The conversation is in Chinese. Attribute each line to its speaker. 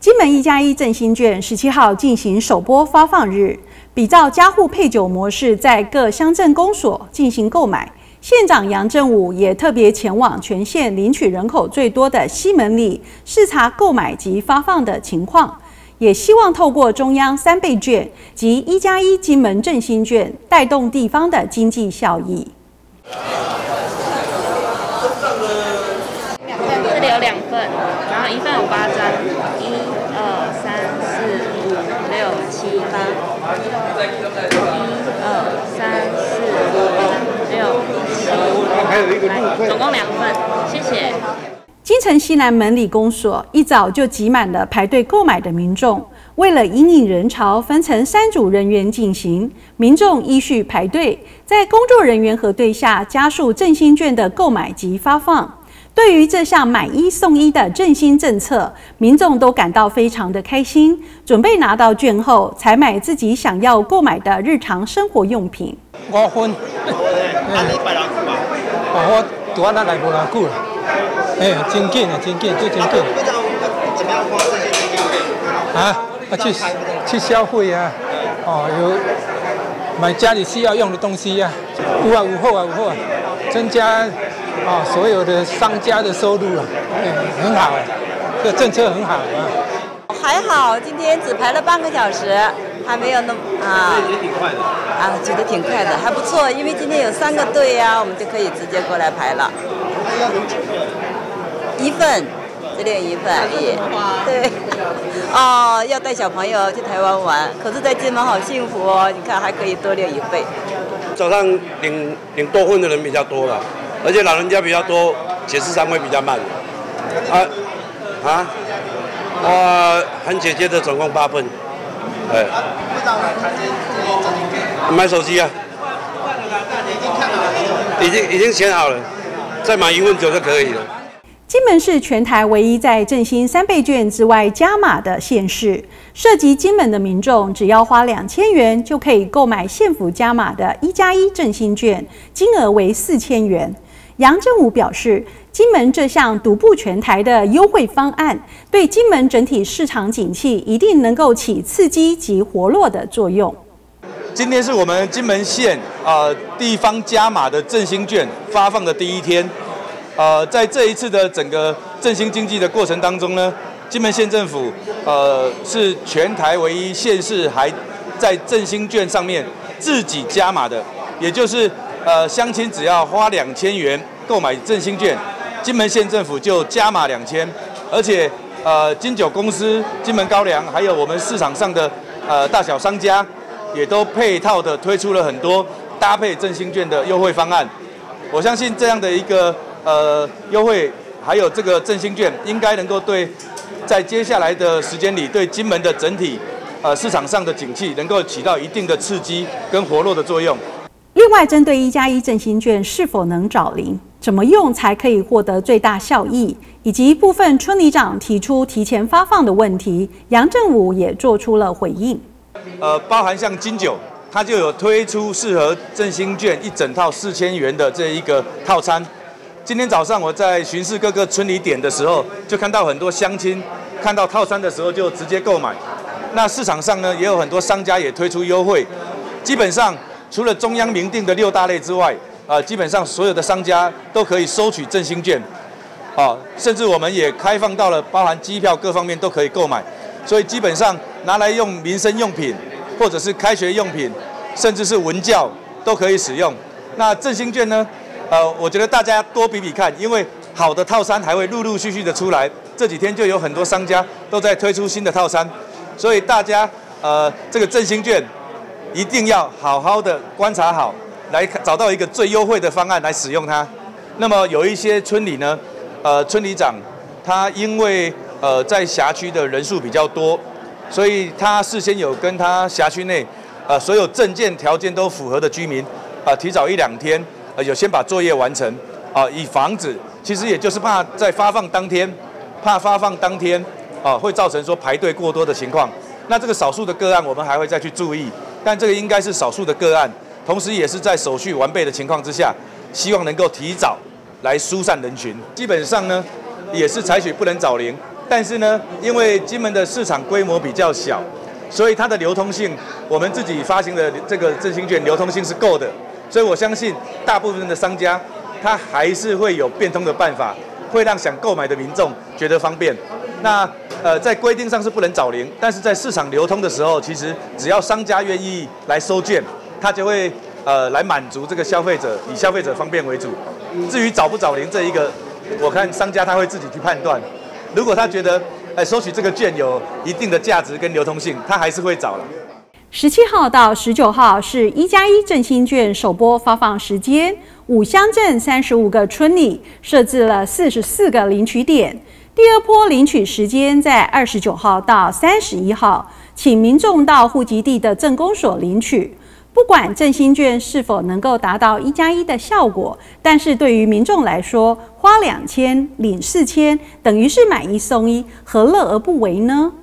Speaker 1: 金门1+1振兴券17号进行首波发放日，比照家户配酒模式，在各乡镇公所进行购买。县长杨振武也特别前往全县领取人口最多的西门里，视察购买及发放的情况，也希望透过中央3倍券及1+1金门振兴券，带动地方的经济效益。
Speaker 2: 这里有2份，然后1份有8张，1、2、3、4、5、6、7、8。
Speaker 3: 还有一个入会，
Speaker 2: 总共2份，谢谢。
Speaker 1: 金城西南门里公所一早就挤满了排队购买的民众，为了因应人潮，分成3组人员进行，民众依序排队，在工作人员核对下，加速振兴券的购买及发放。对于这项买1送1的振兴政策，民众都感到非常的开心，准备拿到券后才买自己想要购买的日常生活用品。
Speaker 3: 5分，我拄仔来无偌久啦，真紧啊，真紧，真紧。
Speaker 4: 怎么样花这些金钱？
Speaker 3: 去消费啊，有买家里需要用的东西啊，有好啊，增加所有的商家的收入啊，很好啊，这个政策很好啊。
Speaker 5: 还好，今天只排了半个小时，还没有那么
Speaker 4: 也挺快的
Speaker 5: 觉得挺快的，还不错。因为今天有3个队啊，我们就可以直接过来排了。
Speaker 4: 那要领几份
Speaker 5: ？1份，这里有1份而已。对，要带小朋友去台湾玩，可是在金门好幸福哦，你看还可以多领1倍。
Speaker 6: 早上领多份的人比较多了，而且老人家比较多，解释上会比较慢。很姐姐的总共8份。买手机啊，已经选好了，再买1份酒就可以了。
Speaker 1: 金门是全台唯一在振兴3倍券之外加码的县市，涉及金门的民众只要花2000元就可以购买县府加码的1+1振兴券，金额为4000元。杨振武表示，金门这项独步全台的优惠方案，对金门整体市场景气一定能够起刺激及活络的作用。
Speaker 7: 今天是我们金门县地方加码的振兴券发放的第1天。在这一次的整个振兴经济的过程当中呢，金门县政府是全台唯一县市还在振兴券上面自己加码的，也就是乡亲只要花2000元购买振兴券，金门县政府就加码2000，而且金酒公司、金门高粱，还有我们市场上的大小商家，也都配套的推出了很多搭配振兴券的优惠方案。我相信这样的一个优惠，还有这个振兴券，应该能够在接下来的时间里，对金门的整体市场上的景气，能够起到一定的刺激跟活络的作用。
Speaker 1: 另外，针对1+1振兴券是否能找零，怎么用才可以获得最大效益，以及部分村里长提出提前发放的问题，杨振武也做出了回应。
Speaker 7: 包含像金酒，它就有推出适合振兴券一整套4000元的这一个套餐。今天早上我在巡视各个村里点的时候，就看到很多乡亲看到套餐的时候就直接购买。那市场上呢，也有很多商家也推出优惠，基本上除了中央明定的6大类之外，基本上所有的商家都可以收取振兴券，甚至我们也开放到了包含机票各方面都可以购买，所以基本上拿来用民生用品，或者是开学用品，甚至是文教都可以使用。那振兴券呢？我觉得大家多比比看，因为好的套餐还会陆陆续续的出来。这几天就有很多商家都在推出新的套餐，所以大家这个振兴券一定要好好的观察好，来找到一个最优惠的方案来使用它。那么有一些村里呢，村里长他因为在辖区的人数比较多，所以他事先有跟他辖区内所有证件条件都符合的居民提早1-2天。有先把作业完成，以防止，其实也就是怕在发放当天，会造成说排队过多的情况。那这个少数的个案，我们还会再去注意，但这个应该是少数的个案，同时也是在手续完备的情况之下，希望能够提早来疏散人群。基本上呢，也是采取不能找零， 但是呢，因为金门的市场规模比较小，所以它的流通性，我们自己发行的这个振兴券流通性是够的，所以我相信大部分的商家他还是会有变通的办法，会让想购买的民众觉得方便。那在规定上是不能找零，但是在市场流通的时候，其实只要商家愿意来收券，他就会来满足这个消费者，以消费者方便为主。至于找不找零这一个，我看商家他会自己去判断。如果他觉得收取这个券有一定的价值跟流通性，他还是会找了。
Speaker 1: 17号到19号是1+1振兴券首波发放时间，5乡镇35个村里设置了44个领取点。第二波领取时间在29号到31号，请民众到户籍地的镇公所领取。不管振兴券是否能够达到1+1的效果，但是对于民众来说，花2000领4000，等于是买1送1，何乐而不为呢？